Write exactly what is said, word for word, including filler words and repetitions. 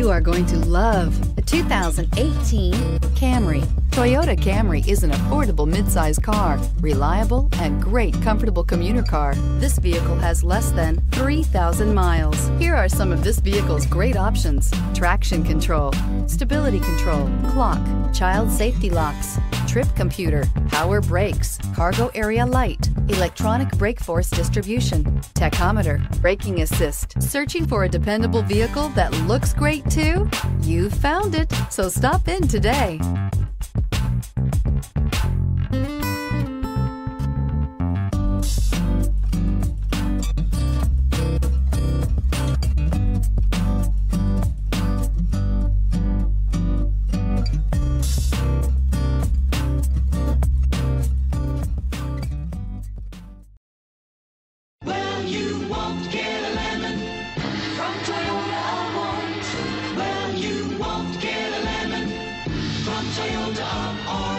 You are going to love the two thousand eighteen Camry. Toyota Camry is an affordable midsize car, reliable and great comfortable commuter car. This vehicle has less than three thousand miles. Here are some of this vehicle's great options: traction control, stability control, clock, child safety locks, trip computer, power brakes, cargo area light, electronic brake force distribution, tachometer, braking assist. Searching for a dependable vehicle that looks great too? You found it, so stop in today. You won't get a lemon from Toyota, won't. Well, you won't get a lemon from Toyota, or